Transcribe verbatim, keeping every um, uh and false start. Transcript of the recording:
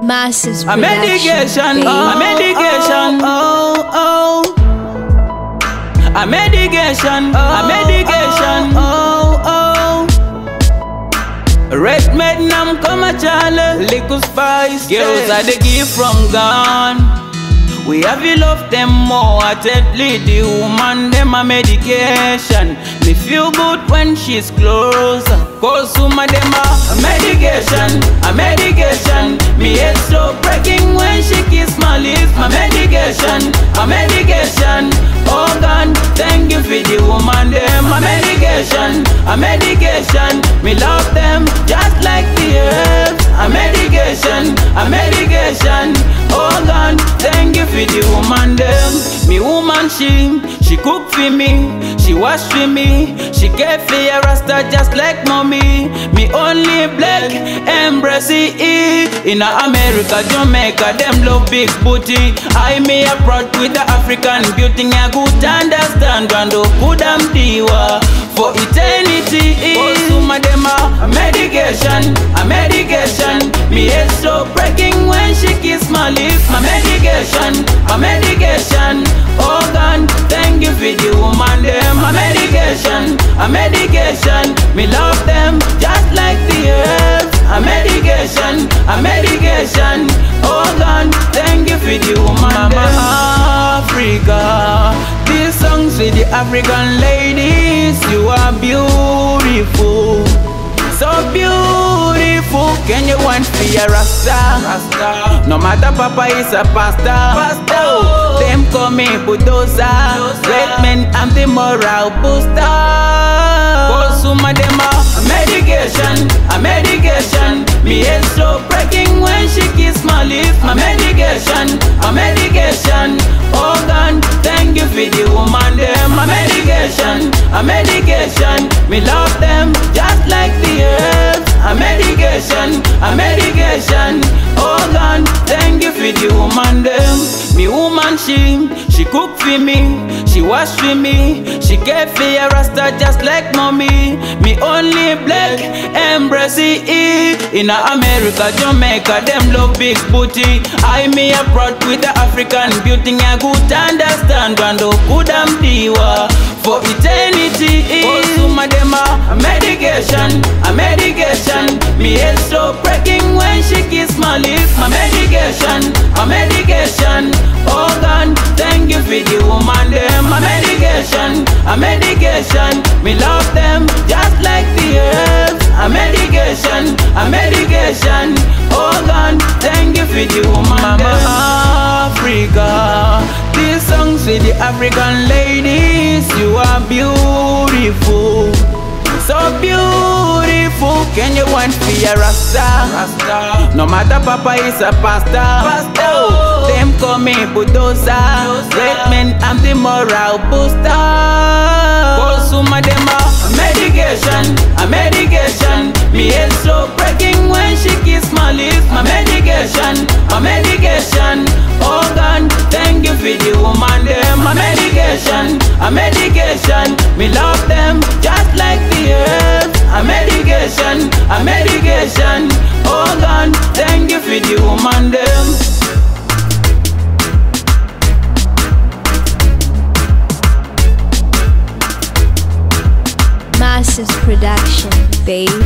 Master's A medication, a medication, oh, oh, oh. A medication, a medication, oh, oh. Red Magnum, come a Chollah, liquor spice. Girls are the gift from gone. We have you love them more attentively. The woman, them a medication. Me feel good when she's close. Cause woman, them a medication, a medication. Me head so breaking when she kiss my lips. My medication, a medication. Oh God, thank you for the woman, them a medication, a medication. Me love them just like the herbs. A medication, a medication. Oh God, thank you for the woman them. Me woman she, she cook for me, she wash for me, she care for your rasta just like mommy. Me only black embrace it. In America, Jamaica, them love big booty. I me a proud with the African beauty. I good understand and do good am diwa for eternity. Oh, some of them a medication, a medication. Me head so breaking when she kiss my lips. My medication, a medication. Oh God, thank you for the woman them. A medication, a medication. Me love them just like the herbs. A medication, a medication. Oh God, thank you for the woman Mama Africa. These songs for the African ladies. You are beautiful, so beautiful. Can you want for your rasta? Rasta. No matter Papa is a pastor. Oh, them call me bulldozer. Red men, I'm the moral booster. Cause some of them are a medication, a medication. Me head so breaking when she kiss my lips. My medication, a medication. Oh God, thank you for the woman them. A medication, a medication. Me love them just like the herbs. A medication, a medication. Oh God, thank you for the woman them. Me woman she, she cook for me, she wash for me, she care for your rasta just like mommy. Me only black embrace it. In America, Jamaica, them love big booty. I me a proud with the African beauty. I good understand and do good am diwa for eternity. Oh, some of them a medication, a medication. Me head so breaking when she kiss my lips. My medication, a medication. Oh God, thank you for the woman them. A medication, a medication. Me love them just like the herbs. A medication, a medication. Oh God, thank you for the woman Mama Africa. These songs for the African ladies. You are beautiful, so beautiful. Can you want for your rasta? Rasta. No matter Papa is a pastor. Oh, them call me bulldozer. Red men, I'm the moral booster. Cause some of them are a medication, a medication. Me head so breaking when she kiss my lips. My medication, a medication. Oh God, thank you for the woman them. A medication, a medication. Me love them just like the herbs. A medication, a medication. Oh God, thank you for the woman them. Master's production, babe.